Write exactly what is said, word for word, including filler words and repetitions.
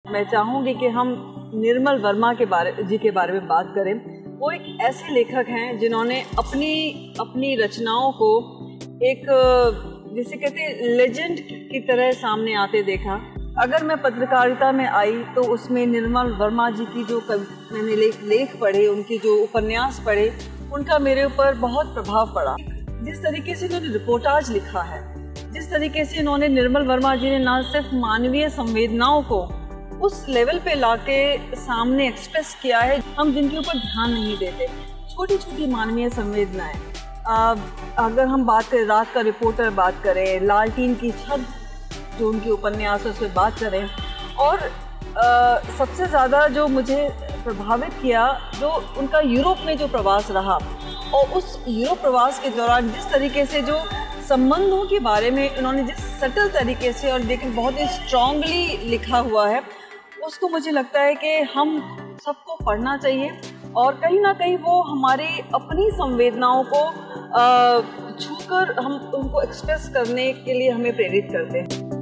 मैं चाहूँगी कि हम निर्मल वर्मा के बारे जी के बारे में बात करें। वो एक ऐसे लेखक हैं जिन्होंने अपनी अपनी रचनाओं को एक जिसे कहते हैं लेजेंड की तरह सामने आते देखा। अगर मैं पत्रकारिता में आई तो उसमें निर्मल वर्मा जी की जो मैंने लेख लेख पढ़े, उनके जो उपन्यास पढ़े, उनका मेरे ऊपर बहुत प्रभाव पड़ा। जिस तरीके से उन्होंने रिपोर्टाज लिखा है, जिस तरीके से इन्होंने निर्मल वर्मा जी ने न सिर्फ मानवीय संवेदनाओं को उस लेवल पे लाके सामने एक्सप्रेस किया है, हम जिनके ऊपर ध्यान नहीं देते, छोटी छोटी मानवीय संवेदनाएं। अगर हम बात करें रात का रिपोर्टर, बात करें लालटीन की छत, जो उनके उपन्यास है, उस पर बात करें, और आ, सबसे ज़्यादा जो मुझे प्रभावित किया जो उनका यूरोप में जो प्रवास रहा, और उस यूरोप प्रवास के दौरान जिस तरीके से जो संबंधों के बारे में उन्होंने जिस सटल तरीके से और लेकिन बहुत ही स्ट्रांगली लिखा हुआ है, उसको मुझे लगता है कि हम सबको पढ़ना चाहिए। और कहीं ना कहीं वो हमारे अपनी संवेदनाओं को छूकर हम उनको एक्सप्रेस करने के लिए हमें प्रेरित करते हैं।